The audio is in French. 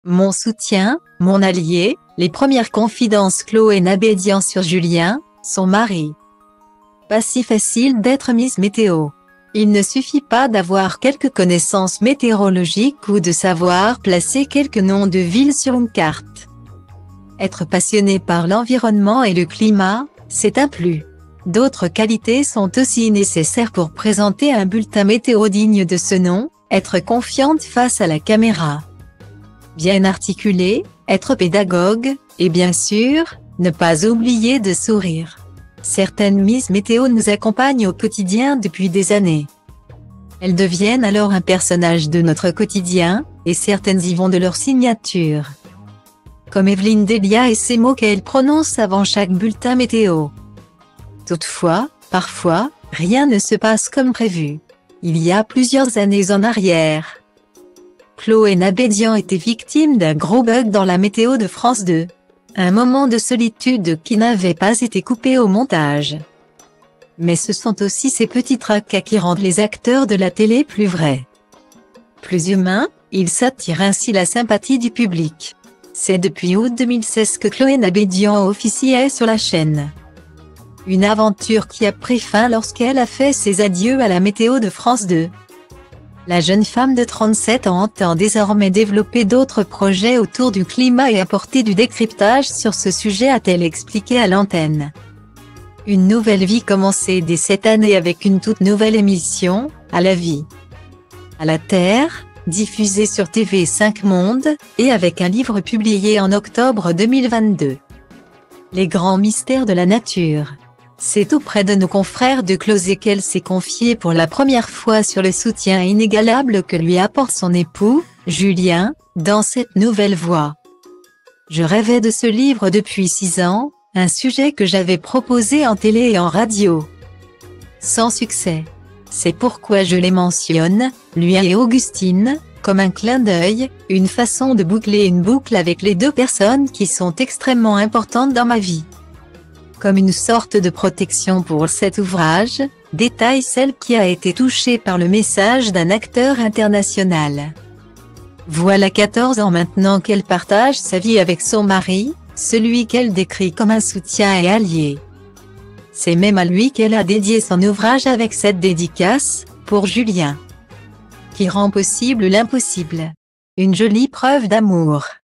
Mon soutien, mon allié, les premières confidences Chloé Nabédian sur Julien, son mari. Pas si facile d'être Miss Météo. Il ne suffit pas d'avoir quelques connaissances météorologiques ou de savoir placer quelques noms de villes sur une carte. Être passionné par l'environnement et le climat, c'est un plus. D'autres qualités sont aussi nécessaires pour présenter un bulletin météo digne de ce nom, être confiante face à la caméra. Bien articuler, être pédagogue, et bien sûr, ne pas oublier de sourire. Certaines Miss Météo nous accompagnent au quotidien depuis des années. Elles deviennent alors un personnage de notre quotidien, et certaines y vont de leur signature. Comme Evelyne Delia et ces mots qu'elle prononce avant chaque bulletin météo. Toutefois, parfois, rien ne se passe comme prévu. Il y a plusieurs années en arrière, Chloé Nabédian était victime d'un gros bug dans la météo de France 2. Un moment de solitude qui n'avait pas été coupé au montage. Mais ce sont aussi ces petits tracas qui rendent les acteurs de la télé plus vrais. Plus humains, ils s'attirent ainsi la sympathie du public. C'est depuis août 2016 que Chloé Nabédian officiait sur la chaîne. Une aventure qui a pris fin lorsqu'elle a fait ses adieux à la météo de France 2. La jeune femme de 37 ans entend désormais développer d'autres projets autour du climat et apporter du décryptage sur ce sujet, a-t-elle expliqué à l'antenne. Une nouvelle vie commençait dès cette année avec une toute nouvelle émission, À la vie, à la Terre, diffusée sur TV5 Monde, et avec un livre publié en octobre 2022. Les grands mystères de la nature. C'est auprès de nos confrères de Closet qu'elle s'est confiée pour la première fois sur le soutien inégalable que lui apporte son époux, Julien, dans cette nouvelle voie. Je rêvais de ce livre depuis 6 ans, un sujet que j'avais proposé en télé et en radio. Sans succès. C'est pourquoi je les mentionne, lui et Augustine, comme un clin d'œil, une façon de boucler une boucle avec les deux personnes qui sont extrêmement importantes dans ma vie. Comme une sorte de protection pour cet ouvrage, détaille celle qui a été touchée par le message d'un acteur international. Voilà 14 ans maintenant qu'elle partage sa vie avec son mari, celui qu'elle décrit comme un soutien et allié. C'est même à lui qu'elle a dédié son ouvrage avec cette dédicace, pour Julien, qui rend possible l'impossible. Une jolie preuve d'amour.